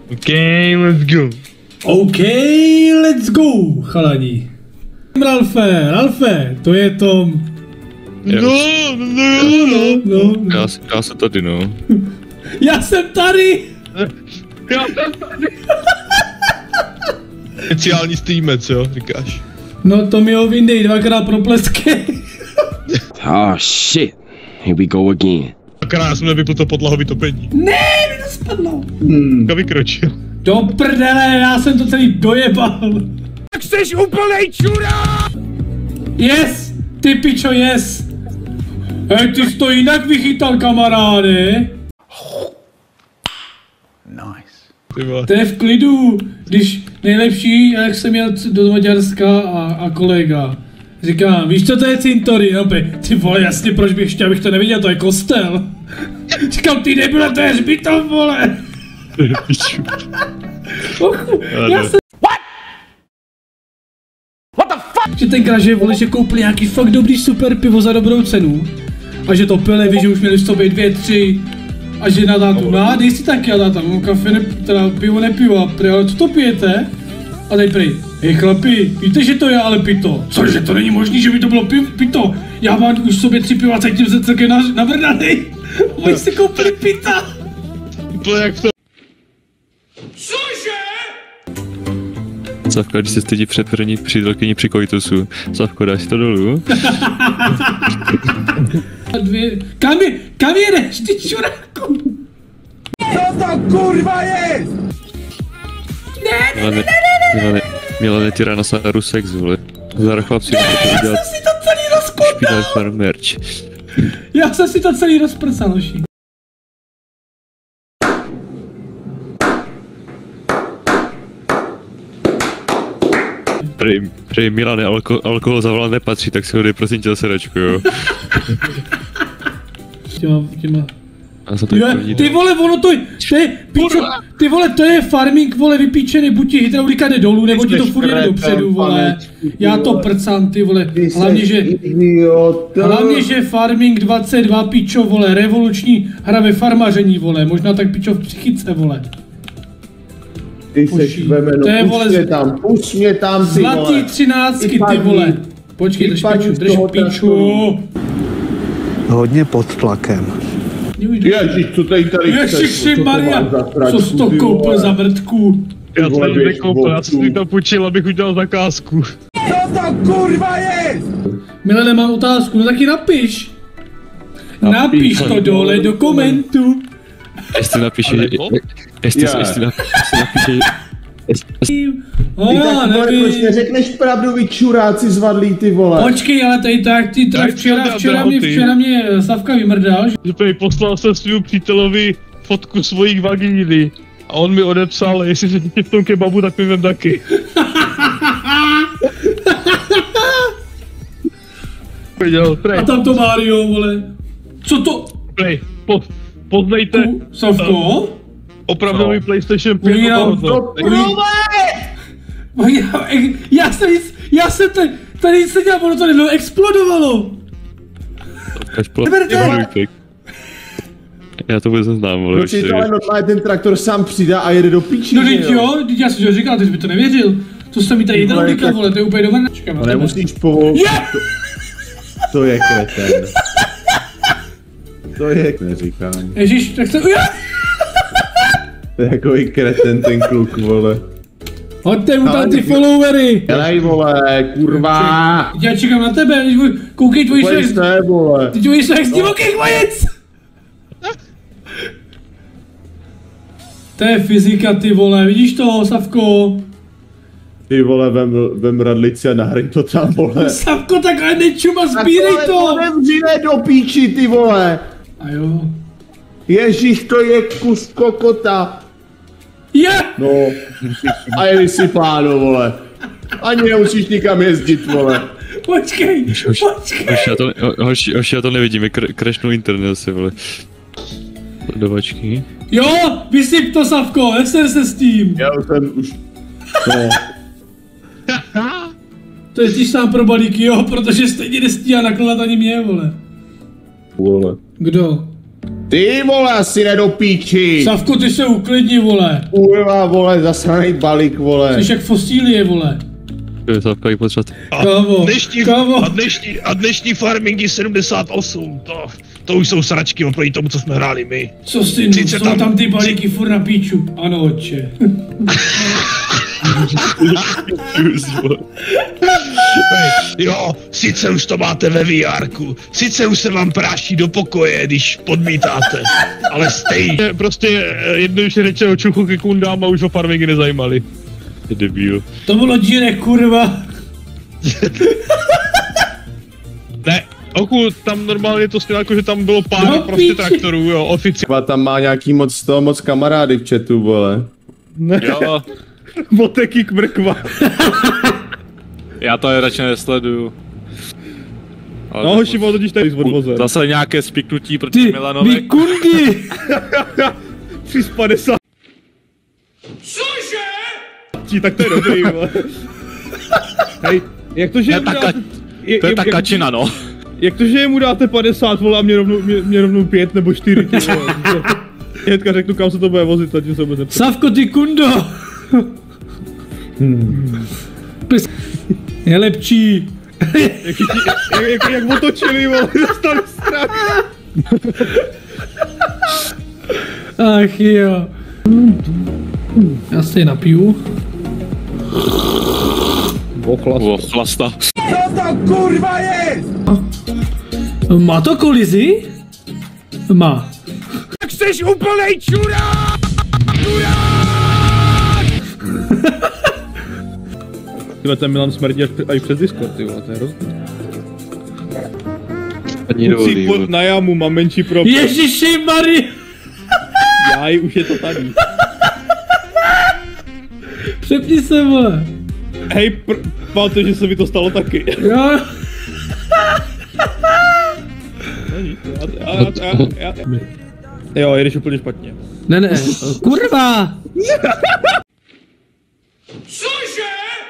OK, let's go. OK, let's go, chalani. Ralfe, to je Tom. No. Já jsem tady, no. Já jsem tady! Speciální streamer, co říkáš? No to mi ho vyndej dvakrát pro plesky. Oh shit, here we go again. Akorát já jsem nevypl to podlahový topení. Ne, mi to spadlo. Kdo vykročil? Do prdele, já jsem to celý dojebal. Tak jsi úplnej čurák! Yes, ty pičo, yes. Hej, ty jsi to jinak vychytal, kamaráde. Nice. To je v klidu, když nejlepší, jak jsem jel do Maďarska a kolega. Říkám, víš co to je cintorín? No, ty vole, jasně, proč bych chtěl, abych to neviděl, to je kostel. Říkám, ty nebyle, to je hřbitov, vole. Já jsem... What the fuck? Že tenkrát, že vole, že koupili nějaký fakt dobrý super pivo za dobrou cenu. A že to pili, víš, že už měli v sobě 2, 3. A že na tátu, dej si taky, a táta, no kafe, teda pivo nepiju, a prý, ale co to pijete? A teď prý, hej chlapi, víte, že to je ale pito. Cože, to není možný, že by to bylo pito. Já mám už v sobě 3 piva, cítím se celkem navrdanej. Oni si koupili pita. To jak to... Cože? Savko, když se stydí přeprnit přítelkyni při koitusu. Savko, dáš si to dolů? Kam jedeš, ty čuráku? Co to kurva je? Milane Tyrannosaurus sex, vole. Zdar chlapci, já jsem si to celý rozkopal. Špinavý farm merch. Já jsem si to celý rozprcal, hoši. Prej Milane, alkohol za volant nepatří, tak si ho dej prosím tě sedačku, jo. Těma. Ty vole, ono to je, ty vole, to je farming, vole, vypíčený, buď ti hydraulika jde dolů, nebo ti to furt jde dopředu, vole. Já to prcám, ty vole, hlavně, že farming 22, pičo, vole, revoluční hra ve farmaření, vole, možná tak pičo v psychice, vole. Ty seš vemeno, pušť mě tam, ty vole. Zlatý 13, ty vole. Počkej, drž piču. Hodně pod tlakem. Ježiš, co tady chceš? Ježišimaria, co jsi to koupil za mrtku? Já jsem to nekoupil, já jsem si to půjčil, abych udělal zakázku. Co to kurva je? Milane, mám otázku, no taky napiš. Napiš to dole do komentu. Jestli napíše, Proč neřekneš pravdu, vy čuráci zvadlí, ty vole? Počkej, ale tady tak, ty včera mě Savka vymrdal. Že mi poslal se svým přítelovi fotku svojich vagíny. A on mi odepsal, jestli se tě v tom kebabu, tak mi vem taky. A tam to Mario, vole. Co to? Prej, poznejte. Savko? Opravdový PlayStation 5. Já jsem tady seděl, ono to nebylo, explodovalo. Já to vůbec neznám, vole. Proč to ale normálně ten traktor sám přidá a jede do píči, no teď jo, já jsem to říkal, ty jsi by to nevěřil. To se mi tady hydraulika, vole, to je úplně dobré. No nemusíš povolit. To je kreten. To je, neříkám. Ježíš, tak se... To je takový kreten ten kluk, vole. Hoďte mu tam ty followery! Dělej, vole, kurva! Já čekám na tebe, koukej tvojí šlech... Ty tvojí šlech z divokých vojec! To je fyzika, ty vole, vidíš to, Savko? Ty vole, vem radlici a nahrej to tam, vole. Savko, takhle nečuma, sbírej to! Odevřiné do píči, ty vole! A jo. Ježíš, to je kus kokota. Je! No, a je vysypáno, vole. Ani nemusíš nikam jezdit, vole. Počkej. Hoši, já to nevidím, crashnul internet asi, vole. Dovačky. Jo, vysyp to, Savko, neser se s tím. Já jsem už... No. To jezdíš sám pro balíky, jo, protože stejně nestíhá nakládat ani mě, vole. Vole. Kdo? Ty vole, asi ne do píči. Savko, ty se uklidni, vole. Kurva, vole, zasranej balík, vole. Jsi jak fosílie, vole. Je Savka potřeba. Kámo, kámo. A dnešní farmingy 78, to už jsou sračky oproti tomu, co jsme hráli my. Co synu, jsou tam ty balíky furt na píču. Ano, otče. Jo, sice už to máte ve VRku, sice už se vám práší do pokoje, když podmítáte, ale stejně. Prostě jednoduše řečeno čuchu ke kundám a už o farmingy nezajímali. Je debil. To bylo díre, kurva. Ne, oku, tam normálně to stejně jako, že tam bylo pár prostě traktorů, jo, oficiálně. Tam má nějaký moc kamarády v chatu, vole. Ne. Jo. Boteky k mrkva. Já to radši nesleduju. Ale no hoši, totiž tady s odvozem. Zase nějaké spiknutí proti Milanovek. Ty kundy! 350. Cože? Tak to je dobrý, vole. Hej, jak to, že to je ta kačina, no. Jak to, že mu dáte 50, vole, a mě rovnou 5 nebo 4, ty vole. Hnedka řeknu, kam se to bude vozit, a tím se vůbec nepřijde. Savko, ty kundo! Je lepší. Jak otočili, vole, dostali strach. Ach jo. Já se je napiju. Chlasta. Co to kurva je? Má to kolizi? Má. Tak jsi úplnej čurák! Tyhle, ten Milan smrdí až přes Discord, ty vole, to je hrozný. Kluci, na jámu, mám menší problém. Ježiši Mari! Jaj, už je to tady. Přepni se, vole. Hej, pamatuješ, že se mi to stalo taky. Jo. Jo, jedeš úplně špatně. Ne, kurva! Cože?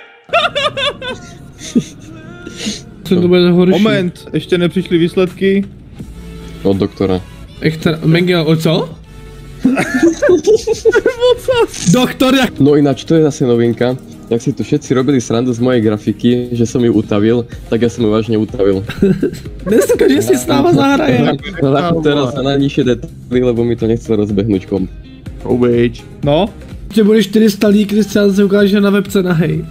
Co to bude horší? Moment, ještě nepřišly výsledky. Od doktora. Mengel, o co? Doktor, jak... No ináč, to je zase novinka. Jak si tu všetci robili srandu z mojej grafiky, že som ju utavil, tak ja som ju vážne utavil. Dneska, že si s náma zahraje. No teraz sa na nižšie detaily, lebo mi to nechce rozbehnúť kom. No? Že bude 400 lík, když třeba se ukáže na webce na hej.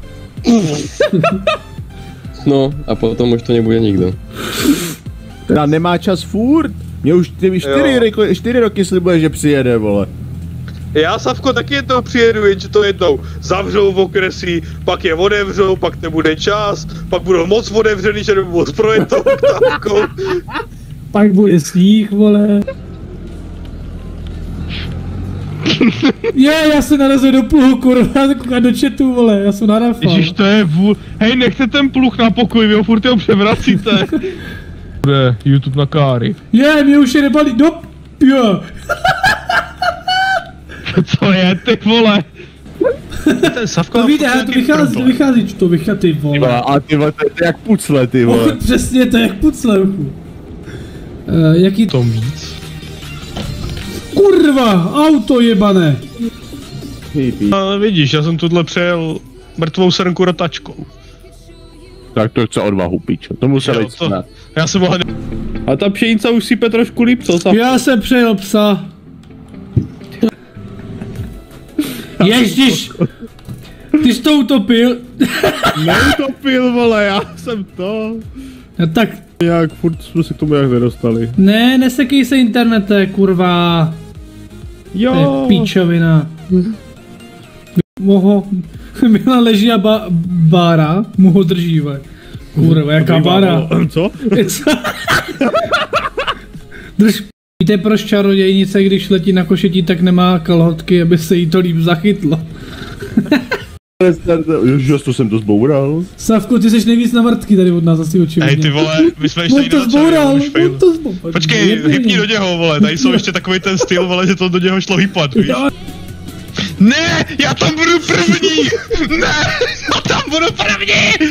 No, a potom už to nebude nikdo. Teda nemá čas furt. Mě už 4 roky slibuje, že přijede, vole. Já, Savko, taky jednou přijedu, jenže to jednou zavřou v okresí, pak je otevřou, pak nebude čas, pak budou moc otevřený, že nebudu moc projet tou oktávkou. Pak bude sníh, vole. Já se narazil do pluhu, kurva, koukám do chatu, vole, já jsem narafal. Ježiš, to je hej, nechte ten pluh na pokoji, vy ho furt jeho převracíte. Bude YouTube na káry. Mě už je nebalí, jo. Co je, ty vole? Ten Savko to vychází, ty vole. A ty vole, to je jak pucle, ty vole. Přesně, to je jak pucle, jaký to víc? Kurva, auto jebané. Ale vidíš, já jsem tuhle přejel mrtvou srnku rotačkou. Tak to chce odvahu, pičo, to musel jít snad. Já jsem mohl... A ta pšenice už sype trošku líp, co Savko? Já jsem přejel psa. Ježiš! Ty jsi to utopil? Neutopil, vole, já jsem to... Ja, tak... Jak furt jsme se k tomu jak nedostali. Ne, nesekej se internete, kurva. Jo. To je píčovina. Moho... Mila leží a bára mu ho drží, ve. Kurva, jaká bára? Co? Drž. Víte, proč čarodějnice, když letí na košetí, tak nemá kalhotky, aby se jí to líp zachytlo. Ježiš, to jsem to zboural. Savko, ty seš nejvíc na vrtky tady od nás asi očividně. Hej ty vole, my jsme ještě to zboural, to zboural. Počkej, hypni do něho, vole, tady jsou ještě takový ten styl, vole, že to do něho šlo hypat, víš? Ne, já tam budu první! Ne, já tam budu první!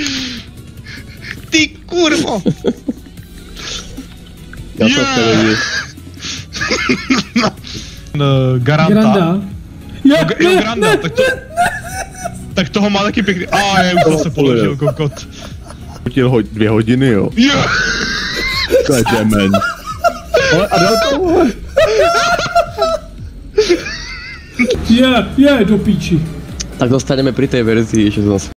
Ty kurvo! Já to nevím. Garanta. Granda. Jo, Granda, tak toho má taky pěkný. Je už zase položil kokot. Util 2 hodiny, jo. Jo. To je demen. Ale a dal to, Je, do píči. Tak dostaneme pri tej verzii, že som